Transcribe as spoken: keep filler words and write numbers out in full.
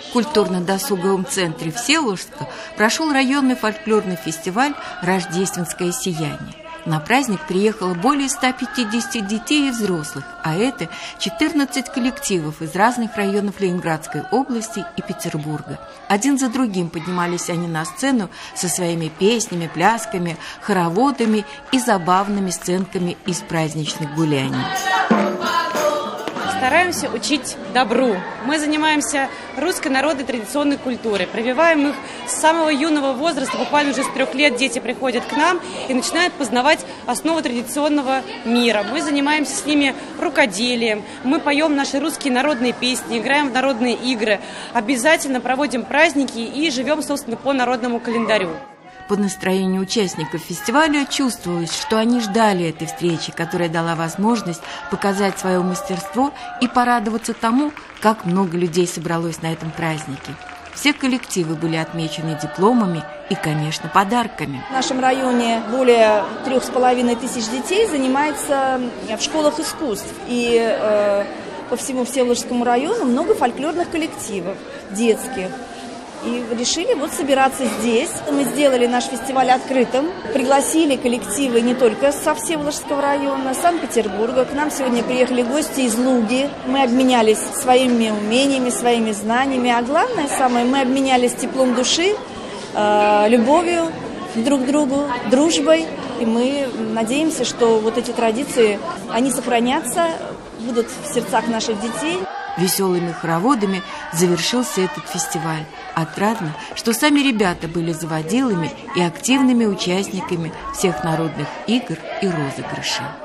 В культурно-досуговом центре Всеволожска прошел районный фольклорный фестиваль «Рождественское сияние». На праздник приехало более ста пятидесяти детей и взрослых, а это четырнадцать коллективов из разных районов Ленинградской области и Петербурга. Один за другим поднимались они на сцену со своими песнями, плясками, хороводами и забавными сценками из праздничных гуляний. Стараемся учить добру. Мы занимаемся русской народной традиционной культурой, прививаем их с самого юного возраста, буквально уже с трех лет дети приходят к нам и начинают познавать основы традиционного мира. Мы занимаемся с ними рукоделием, мы поем наши русские народные песни, играем в народные игры, обязательно проводим праздники и живем, собственно, по народному календарю. По настроению участников фестиваля чувствовалось, что они ждали этой встречи, которая дала возможность показать свое мастерство и порадоваться тому, как много людей собралось на этом празднике. Все коллективы были отмечены дипломами и, конечно, подарками. В нашем районе более трех с половиной тысяч детей занимается в школах искусств. И э, по всему Всеволожскому району много фольклорных коллективов детских. И решили вот собираться здесь. Мы сделали наш фестиваль открытым, пригласили коллективы не только со Всеволожского района, Санкт-Петербурга. К нам сегодня приехали гости из Луги. Мы обменялись своими умениями, своими знаниями. А главное, самое, мы обменялись теплом души, э, любовью друг к другу, дружбой. И мы надеемся, что вот эти традиции, они сохранятся, будут в сердцах наших детей. Веселыми хороводами завершился этот фестиваль. Отрадно, что сами ребята были заводилами и активными участниками всех народных игр и розыгрышей.